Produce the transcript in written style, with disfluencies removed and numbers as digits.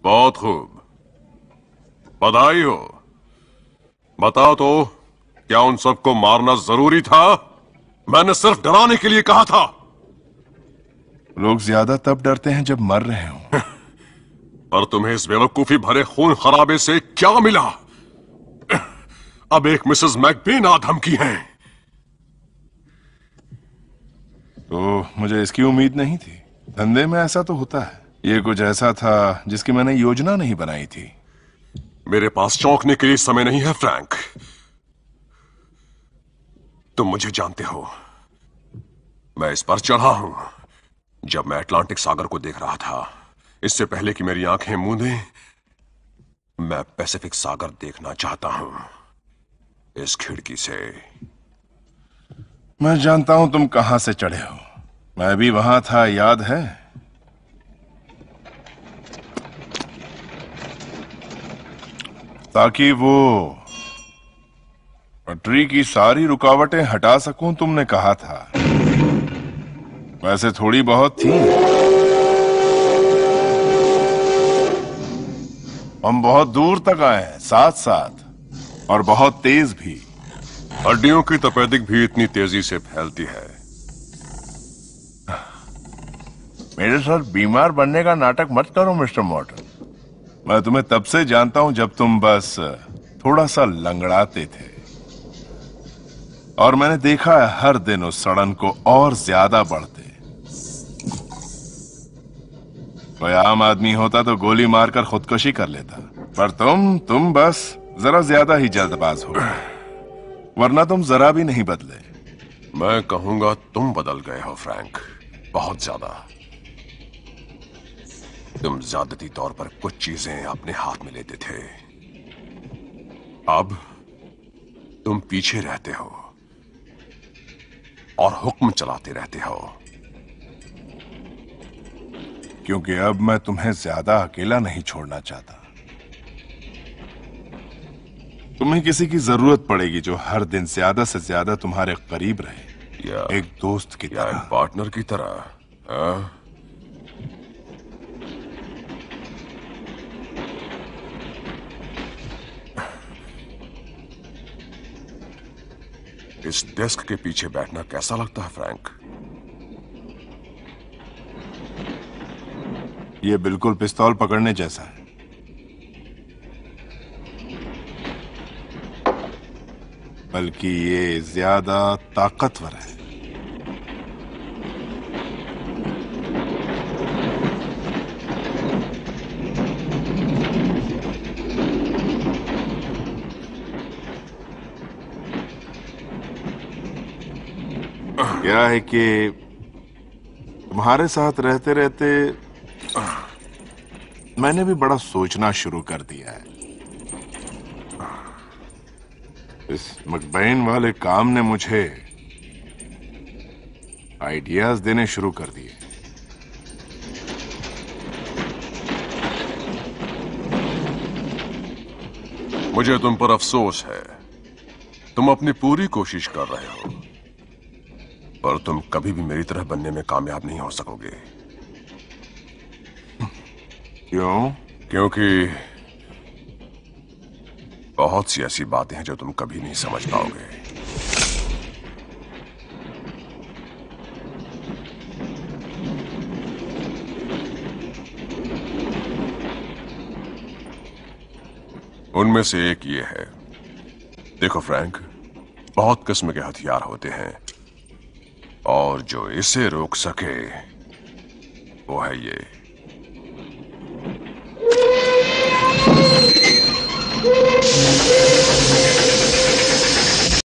बहुत खूब, बधाई हो। बताओ तो, क्या उन सबको मारना जरूरी था? मैंने सिर्फ डराने के लिए कहा था। लोग ज्यादा तब डरते हैं जब मर रहे हों। पर तुम्हें इस बेवकूफी भरे खून खराबे से क्या मिला? अब एक मिसेस मैकबेन आ धमकी है। तो मुझे इसकी उम्मीद नहीं थी। धंधे में ऐसा तो होता है। ये कुछ ऐसा था जिसकी मैंने योजना नहीं बनाई थी। मेरे पास चौंकने के लिए समय नहीं है फ्रैंक। तुम मुझे जानते हो, मैं इस पर चढ़ा हूं जब मैं अटलांटिक सागर को देख रहा था। इससे पहले कि मेरी आंखें मूंदें, मैं पैसिफिक सागर देखना चाहता हूं इस खिड़की से। मैं जानता हूं तुम कहां से चढ़े हो। मैं भी वहां था, याद है? ताकि वो पटरी की सारी रुकावटें हटा सकूं, तुमने कहा था। वैसे थोड़ी बहुत थी। हम बहुत दूर तक आए हैं साथ साथ, और बहुत तेज भी। हड्डियों की तपेदिक भी इतनी तेजी से फैलती है। मेरे साथ बीमार बनने का नाटक मत करो मिस्टर मॉर्टन। मैं तुम्हें तब से जानता हूं जब तुम बस थोड़ा सा लंगड़ाते थे, और मैंने देखा है हर दिन उस सड़न को और ज्यादा बढ़ते। कोई आम आदमी होता तो गोली मारकर खुदकुशी कर लेता, पर तुम बस जरा ज्यादा ही जल्दबाज हो गए, वरना तुम जरा भी नहीं बदले। मैं कहूंगा तुम बदल गए हो फ्रैंक, बहुत ज्यादा। तुम ज्यादती तौर पर कुछ चीजें अपने हाथ में लेते थे, अब तुम पीछे रहते हो और हुक्म चलाते रहते हो। क्योंकि अब मैं तुम्हें ज्यादा अकेला नहीं छोड़ना चाहता। तुम्हें किसी की जरूरत पड़ेगी जो हर दिन ज्यादा से ज्यादा तुम्हारे करीब रहे, या एक दोस्त की या तरह। एक पार्टनर की तरह, हाँ? इस डेस्क के पीछे बैठना कैसा लगता है फ्रैंक? ये बिल्कुल पिस्तौल पकड़ने जैसा है। बल्कि ये ज्यादा ताकतवर है। क्या है कि तुम्हारे साथ रहते रहते मैंने भी बड़ा सोचना शुरू कर दिया है। इस मकबैन वाले काम ने मुझे आइडियाज देने शुरू कर दिए। मुझे तुम पर अफसोस है। तुम अपनी पूरी कोशिश कर रहे हो, पर तुम कभी भी मेरी तरह बनने में कामयाब नहीं हो सकोगे। क्यों? क्योंकि बहुत सी ऐसी बातें हैं जो तुम कभी नहीं समझ पाओगे। उनमें से एक ये है। देखो फ्रैंक, बहुत किस्म के हथियार होते हैं, और जो इसे रोक सके वो है ये।